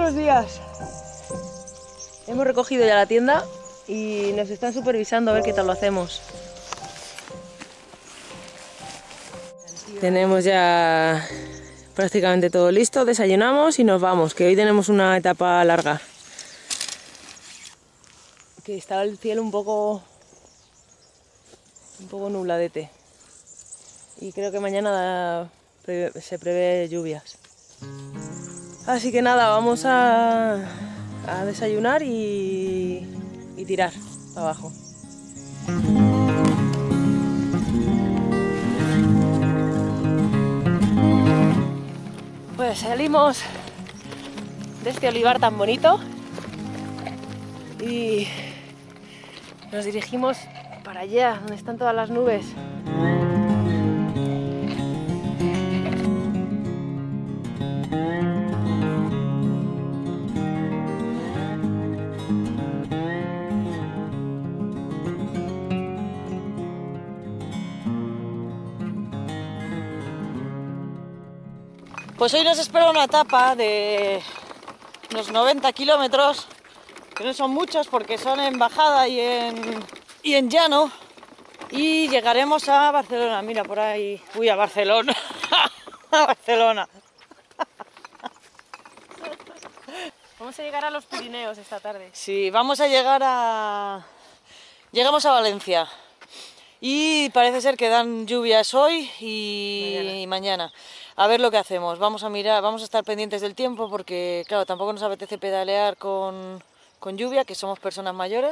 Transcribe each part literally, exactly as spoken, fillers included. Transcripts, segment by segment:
Buenos días. Hemos recogido ya la tienda y nos están supervisando a ver qué tal lo hacemos. Tenemos ya prácticamente todo listo, desayunamos y nos vamos, que hoy tenemos una etapa larga. Que está el cielo un poco, un poco nubladete y creo que mañana se prevé lluvias. Así que nada, vamos a, a desayunar y, y tirar para abajo. Pues salimos de este olivar tan bonito y nos dirigimos para allá, donde están todas las nubes. Pues hoy nos espera una etapa de unos noventa kilómetros, que no son muchos porque son en bajada y en, y en llano, y llegaremos a Barcelona. Mira por ahí, uy, a Barcelona, a Barcelona. Vamos a llegar a los Pirineos esta tarde. Sí, vamos a llegar a... Llegamos a Valencia y parece ser que dan lluvias hoy y mañana. y mañana. A ver lo que hacemos, vamos a mirar, vamos a estar pendientes del tiempo porque, claro, tampoco nos apetece pedalear con, con lluvia, que somos personas mayores.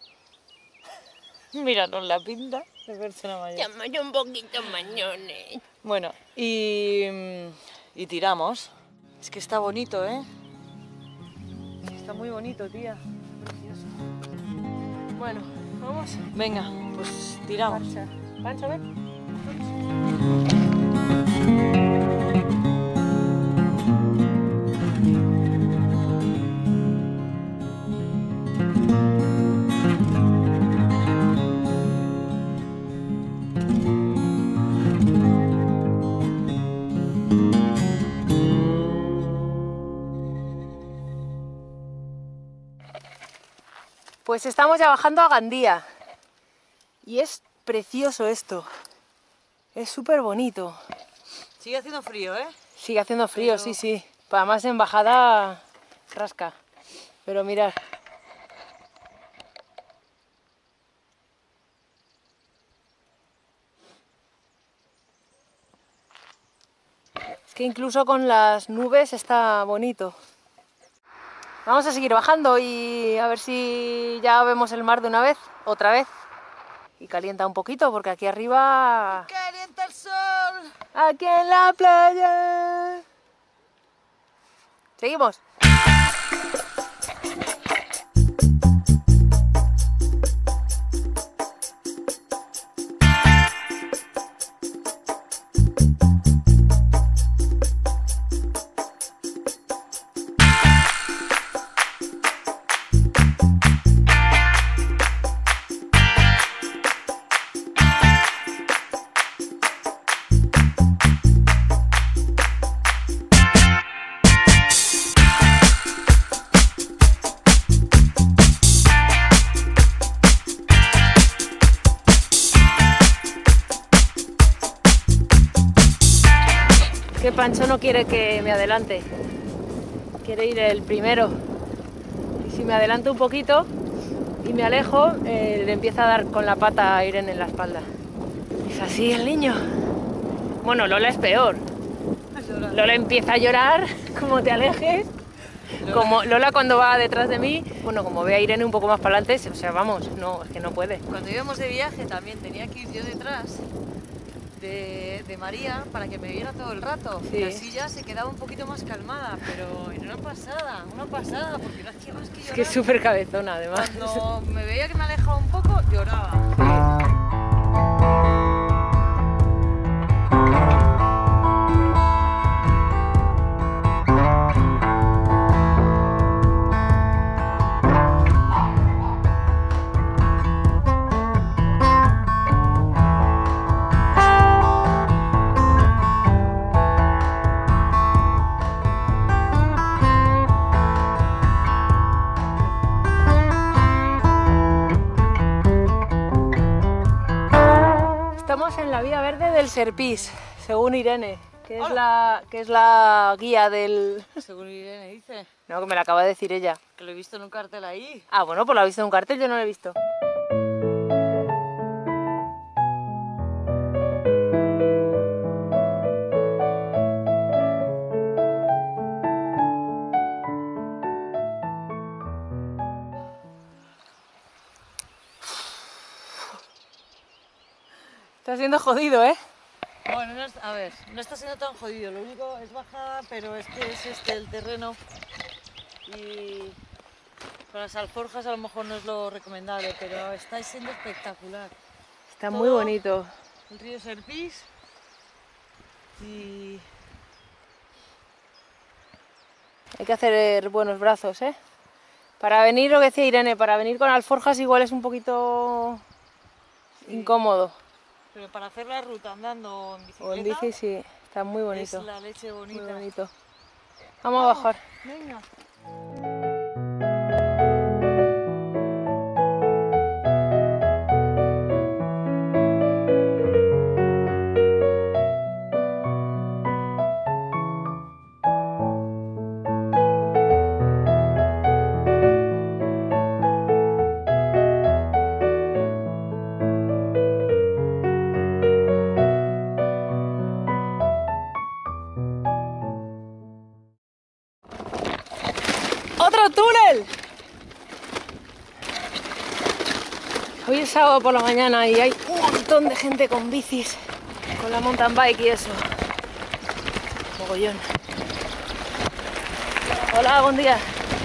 Míranos la pinta de persona mayor. Estamos un poquito mañones. Bueno, y, y tiramos. Es que está bonito, ¿eh? Está muy bonito, tía. Precioso. Bueno, vamos. Venga, pues tiramos. Pancha, Pancha, ven. Pues estamos ya bajando a Gandía y es precioso esto, es súper bonito. Sigue haciendo frío, ¿eh? Sigue haciendo frío, pero... sí, sí. Además en bajada rasca, pero mirad. Es que incluso con las nubes está bonito. Vamos a seguir bajando y a ver si ya vemos el mar de una vez, otra vez. Y calienta un poquito porque aquí arriba... ¡Calienta el sol! ¡Aquí en la playa! ¿Seguimos? Que Pancho no quiere que me adelante, quiere ir el primero, y si me adelanto un poquito y me alejo, eh, le empieza a dar con la pata a Irene en la espalda. Es así el niño. Bueno, Lola es peor. Lola, Lola empieza a llorar como te alejes. Lola. Como Lola cuando va detrás de mí, bueno, como ve a Irene un poco más para adelante, o sea, vamos, no, es que no puede. Cuando íbamos de viaje también tenía que ir yo detrás De, de María para que me viera todo el rato, sí. Y así ya se quedaba un poquito más calmada, pero era una pasada, una pasada, porque no hacía más que llorar. Es que es súper cabezona además. Cuando me veía que me alejaba un poco, lloraba. Sí. del Serpís, según Irene, que es, la, que es la guía del... Según Irene dice. No, que me la acaba de decir ella. Que lo he visto en un cartel ahí. Ah, bueno, pues lo ha visto en un cartel, yo no lo he visto. Está siendo jodido, ¿eh? Bueno, no es, a ver, no está siendo tan jodido, lo único es bajada, pero es que es este el terreno y con las alforjas a lo mejor no es lo recomendable, pero está siendo espectacular. Está Todo muy bonito. El río Serpís y... Hay que hacer buenos brazos, ¿eh? Para venir, lo que decía Irene, para venir con alforjas igual es un poquito sí. incómodo. Pero para hacer la ruta andando o en bicicleta... O en bici sí, está muy bonito. Es la leche bonita. Muy bonito. Vamos, Vamos a bajar. Venga. ¡Otro túnel! Hoy es sábado por la mañana y hay un montón de gente con bicis, con la mountain bike y eso. Mogollón. Hola, buen día.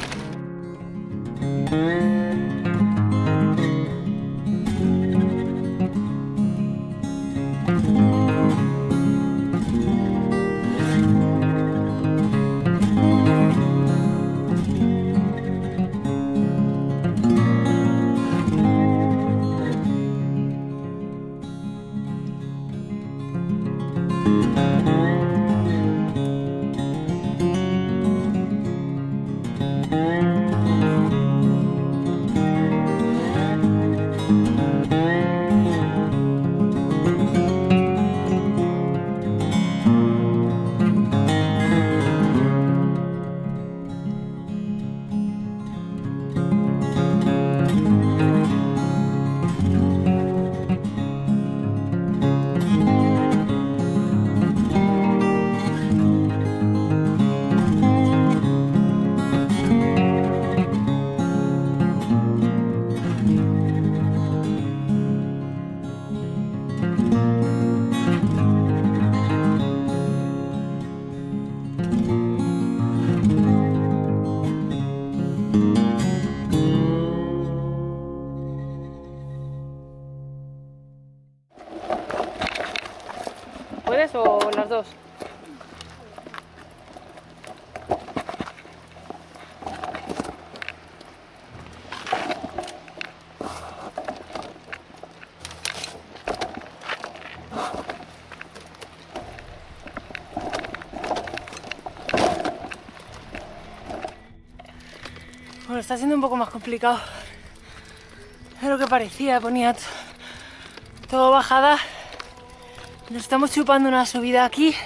¿Puedes o las dos? Bueno, está siendo un poco más complicado de lo que parecía, ponía todo bajada. Nos estamos chupando una subida aquí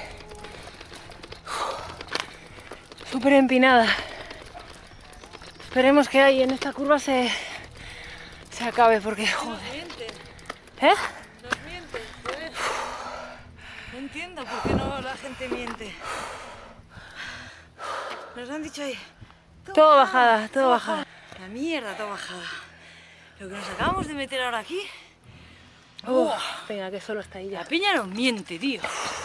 súper empinada. Esperemos que ahí en esta curva se, se acabe porque joder. Nos mienten. ¿Eh? Nos mienten, joder. No entiendo por qué no la gente miente. Nos han dicho ahí. Todo, todo bajada, bajada, todo bajada. bajada. La mierda, todo bajada. Lo que nos acabamos de meter ahora aquí. Uh, venga, que solo está ahí ya. La piña nos miente, tío.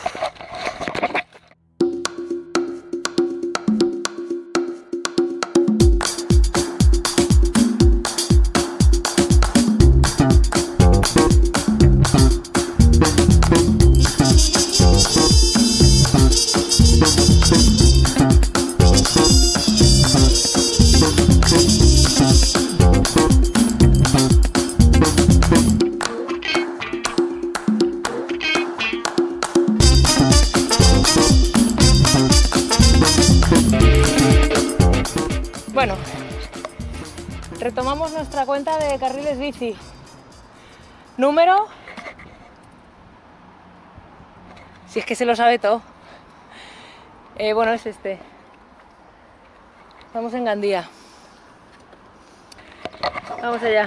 Bueno, retomamos nuestra cuenta de carriles bici. Número Si es que se lo sabe todo. Eh, bueno, es este. Estamos en Gandía. Vamos allá.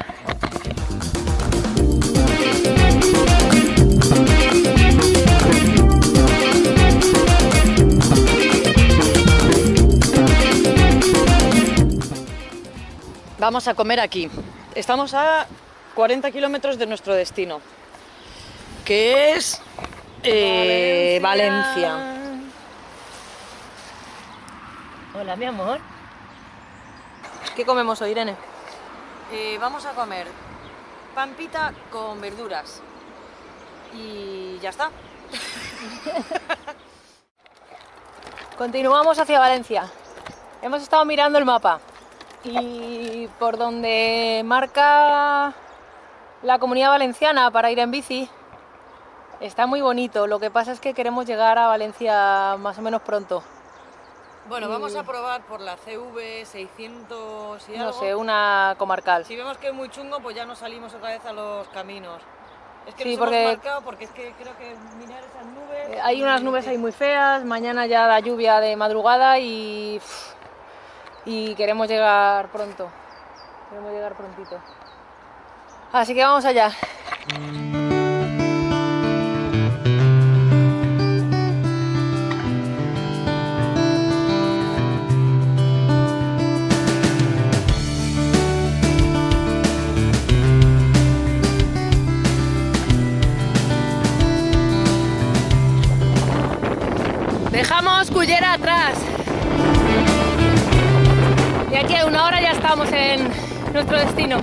Vamos a comer aquí. Estamos a cuarenta kilómetros de nuestro destino, que es eh, Valencia. Valencia. Hola, mi amor. ¿Qué comemos hoy, Irene? Eh, vamos a comer pampita con verduras y ya está. Continuamos hacia Valencia. Hemos estado mirando el mapa y por donde marca la Comunidad Valenciana para ir en bici está muy bonito. Lo que pasa es que queremos llegar a Valencia más o menos pronto. Bueno, y... vamos a probar por la C V seiscientos y algo. No sé, una comarcal. Si vemos que es muy chungo, pues ya nos salimos otra vez a los caminos. Es que sí, nos porque... hemos marcado porque es que creo que mirar esas nubes... Eh, hay unas nubes ahí muy feas, mañana ya da lluvia de madrugada y... y queremos llegar pronto. Queremos llegar prontito. Así que vamos allá. Dejamos Cullera atrás. Y aquí a una hora ya estamos en nuestro destino.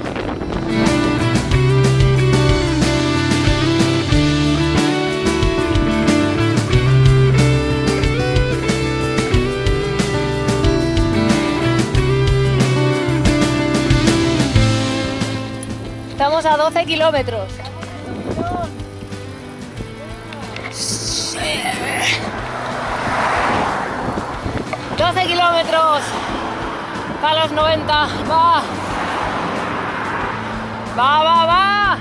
Estamos a doce kilómetros. doce kilómetros a los noventa. Va. Va, va, va.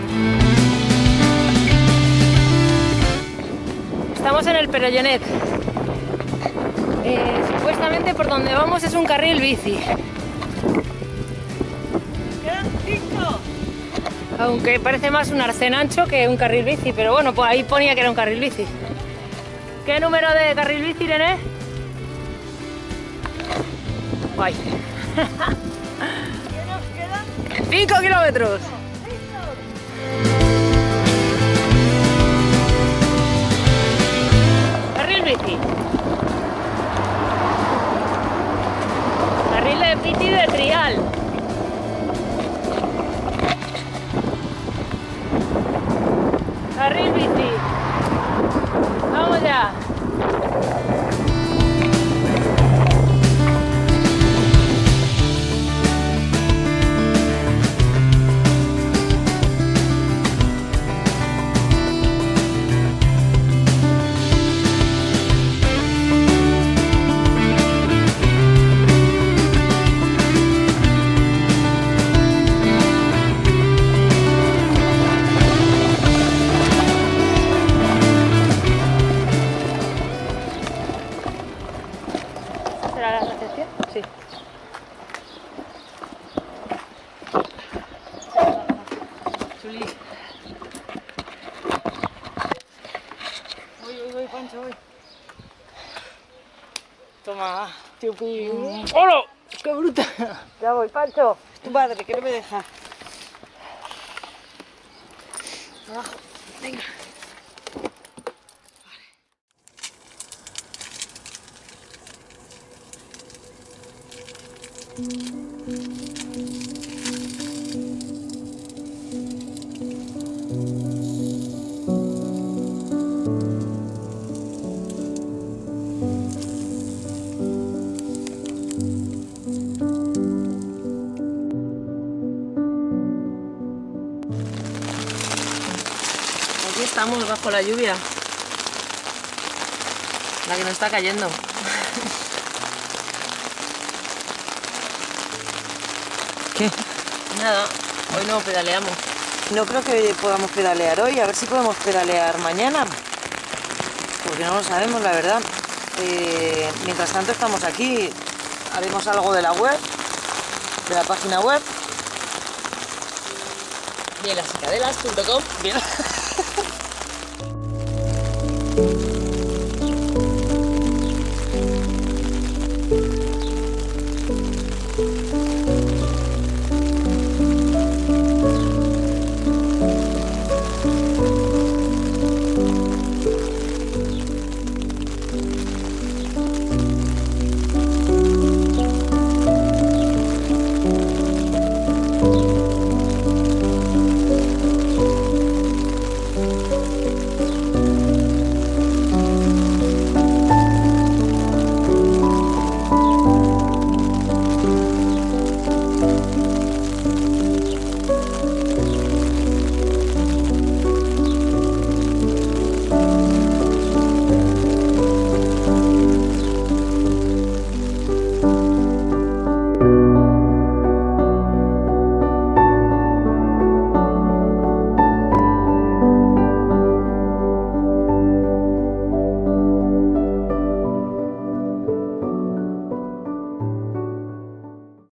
Estamos en el Perellonet. Eh, supuestamente por donde vamos es un carril bici. Quedan cinco. Aunque parece más un arcén ancho que un carril bici, pero bueno, pues ahí ponía que era un carril bici. ¿Qué número de carril bici, Irene? Guay. ¿Qué nos quedan? cinco kilómetros. Carril bici. Carril de bici de trial. Carril bici. Vamos ya. ¿Será la recepción? Sí. Chuli. Voy, voy, voy, Pancho, voy. Toma. Chupi. ¡Hola! ¡Qué bruta! Ya voy, Pancho. Es tu padre, que no me deja. Abajo. Venga. Aquí estamos bajo la lluvia. La que nos está cayendo. ¿Qué? Nada, hoy no pedaleamos. No creo que podamos pedalear hoy, a ver si podemos pedalear mañana. porque no lo sabemos, la verdad. Eh, mientras tanto estamos aquí, haremos algo de la web, de la página web. Bien, las cicadelas punto com. Bien.